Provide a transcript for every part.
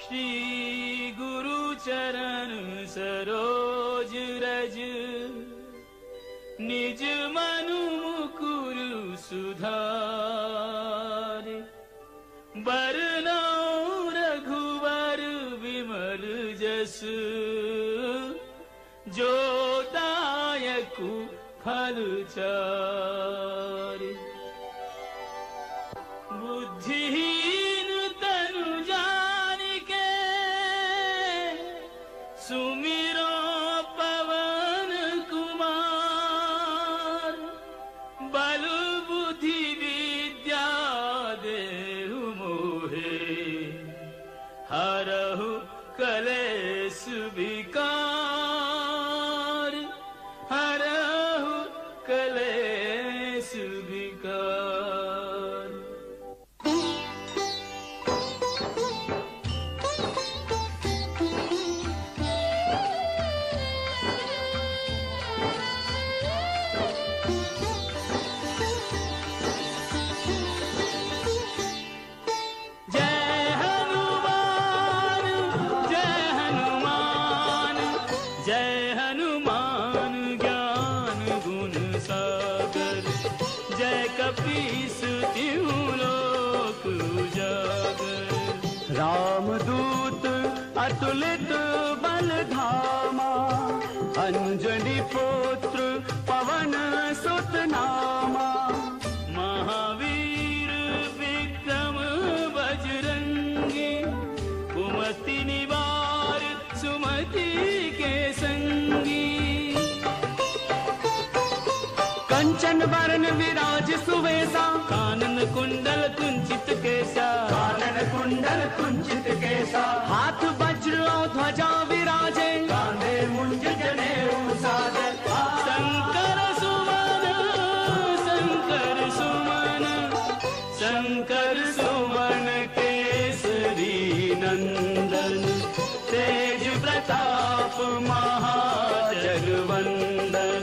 श्री गुरु चरण सरोज रज, निज मनु मुकुर सुधार। बरनौ रघुवर विमल जस, जो दायकु फल चार। बुद्धिहीन तनु जानिके, सुमिरो पवन कुमार। बल बुद्धि विद्या देहु मोहे, हरहु कलेश विकार। हरहु कलेश विकार। रामदूत अतुलित बल धामा, अंजनी पुत्र पवन सुत नामा। महावीर विक्रम बजरंगी, कुमति निवार सुमति के संगी। कंचन वरण विराज सुवेशा, कानन कुंडल कुंचित केसा। कानन कुंडल कुंचित केसा, हाथ वज्र और ध्वजा विराजे। कांधे मुंज जनेऊ साजे। शंकर सुमन, शंकर सुमन, शंकर सुमन केसरी नंदन। तेज प्रताप महाजगवंदन।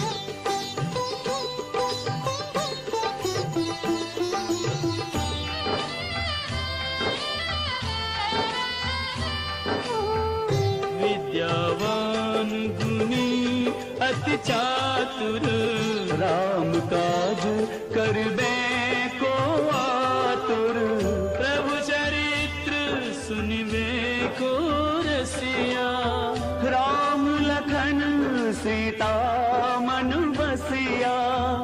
विद्यावान गुणी अति चातुर, राम काज करबे को आतुर। प्रभु चरित्र सुनिबे को रसिया। राम लखन सीता मन बसिया।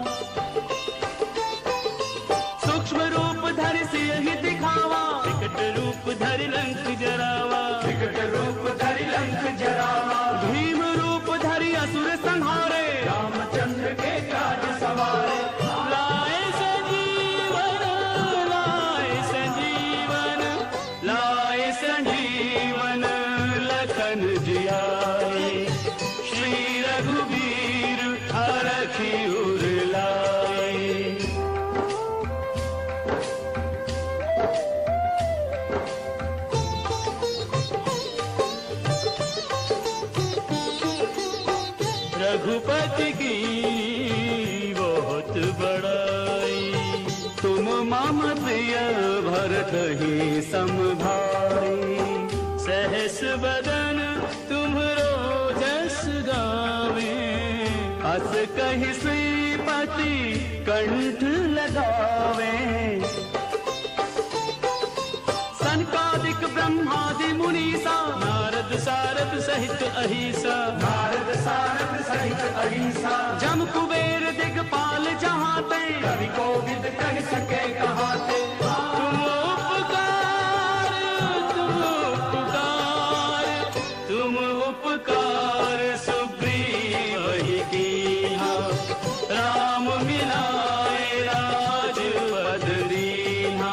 सूक्ष्म रूप धरि सियहि दिखावा, विकट रूप धरि लंक जरावा। विकट रूप धरि लंक जरावा। भीम रूप धरि असुर संहारे, रामचंद्र के काज सवारे। लाए संजीवन, लाए संजीवन, लाए संजीवन लखन जियाए। श्री रघुवीर हरखि उर लाए। रघुपति की बहुत बड़ाई। तुम मम प्रिय भरत ही समभाई। सहस बदन तुम्हरो जस गावे। अस कहि श्रीपति कंठ लगावे। सनकादिक ब्रह्मादि मुनीसा, नारद सारद सहित अहिसा। नारद सारद सहित अहिसा। जम कुबेर दिगपाल जहाते, कवि कोविद कह सके कहाते। तुम उपकार, तुम उपकार, तुम उपकार सुग्रीव ही कीन्हा। राम मिलाए राजपद दीन्हा।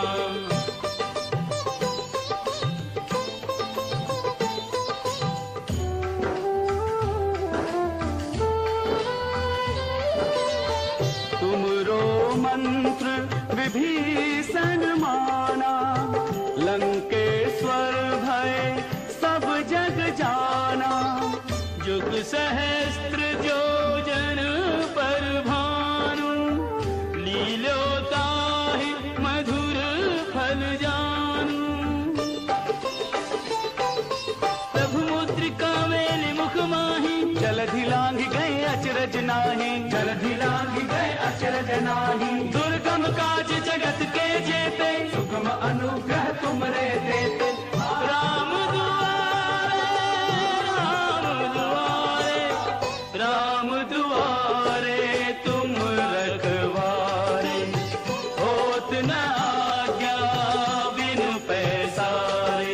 तुमरो मंत्र विभीषण माना। लंकेश्वर भय सब जग जाना। जुग सहस्त्र जो जन पर भानु। लीलो ताहि मधुर फल जानू। जगत के जेते, सुगम अनुग्रह तुमरे देते। राम दुआरे राम दुआरे, राम दुआरे तुम रखवारे, होत न आज्ञा बिनु पैसारे।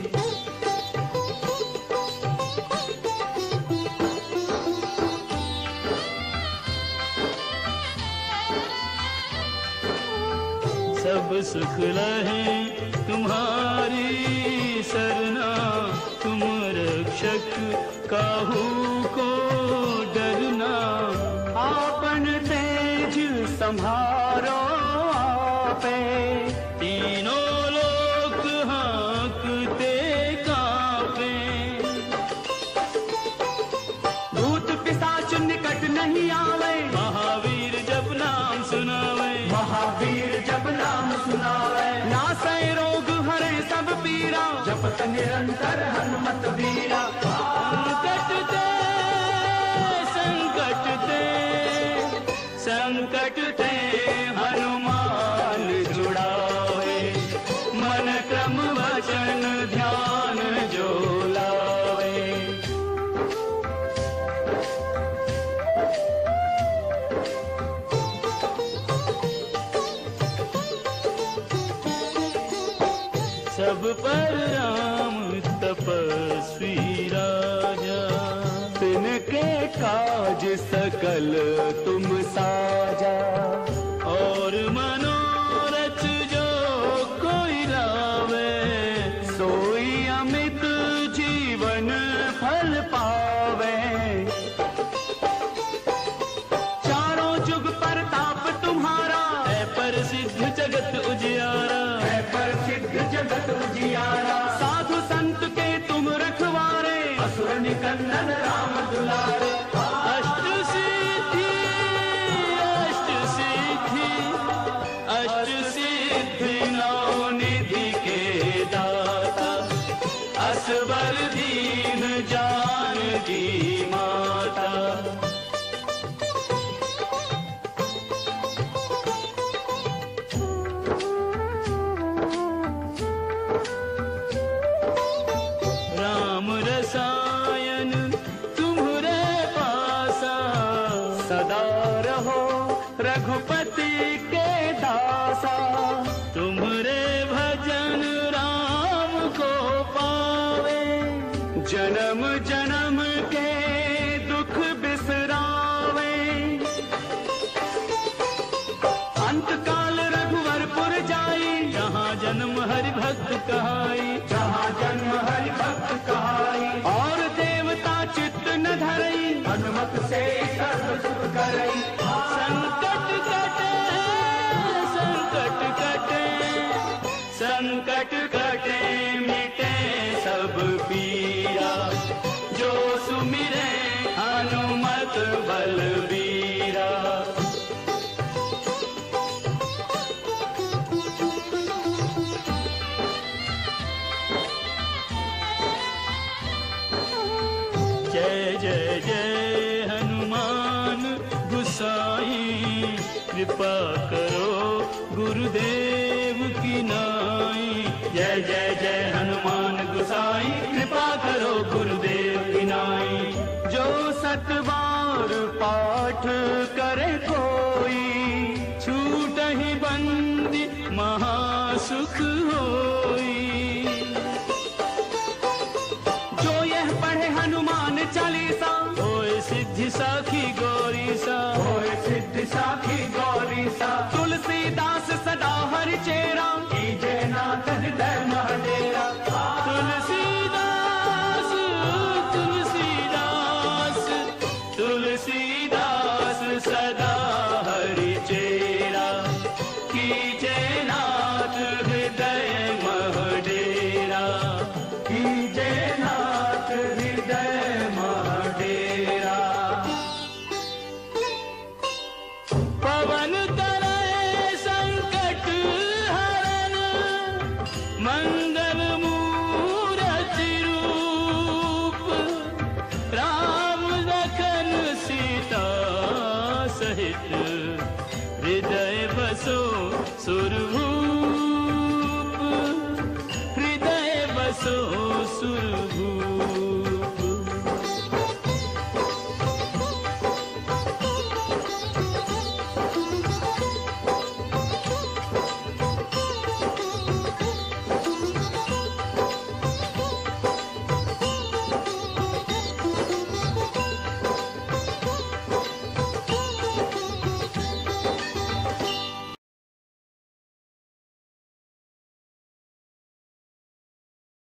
सब सुख लहे तुम्हारी सरना, तुम रक्षक काहू को डरना। आपन तेज संहारो आपे, तीनों लोक हाँकते कांपे। भूत पिशाच निकट नहीं आवे, महावीर जब नाम सुनावे, महावीर जब नाम सुनावे। नासै रोग हरे सब पीरा, जपत निरंतर हनुमत वीरा। संकट ते संकट ते संकट ते हनुमान जुड़ावे, मन क्रम वचन ध्यान जो लावे। सब पर राम तपस्वी राजा, तिनके काज सकल तुम साजा। और मनोरथ जो कोई लावे, सोई अमित जीवन फल पावे। चारों जुग परताप तुम्हारा, है प्रसिद्ध जगत उजियारा। है प्रसिद्ध जगत उजियारा। साधु संत के तुम रखवारे, असुर निकंदन राम दुलारे। अष्ट सिद्धि अष्ट सिद्धि अष्ट सिद्धि नौ निधि के दाता, असबर दीन जानकी माता। राम रसायन तुम्हरे पासा, सदा रहो रघुपति के दासा। तुम्हरे भजन राम को पावे, जन्म जन्म के दुख बिसरावे। अंत काल रघुवरपुर जाई, जहाँ जन्म हरि भक्त कहाई। जहाँ जन्म हरि भक्त कहाई। और देवता चित्त न धरई, हनुमत से सर्व सुख करई। संकट कटे संकट कटे संकट कटे, मिटे सब पीरा। जो सुमिरे हनुमत बलबीरा। जय जय जय हनुमान गुसाई, कृपा करो गुरुदेव की नाई। जय जय जय हनुमान गुसाई, कृपा करो गुरुदेव की नाई। जो सत बार पाठ करे कोई, छूट ही बंदी महासुख होई। जो यह पढ़े हनुमान चालीसा, होए सिद्धि साखी गौरी सा। होए सिद्धि साखी गौरी सा। तुलसीदास सदा हरि चेरा, कीजे नाथ हृदय महडेरा। तुलसीदास तुलसीदास तुलसीदास सदा हरि चेरा, कीजे नाथ हृदय महडेरा। कीजे नाथ हृदय महडेरा। पवन तनय संकट हरन, मंगल मूरति रूप। राम लखन सीता सहित हृदय बस बसो सुरभूमि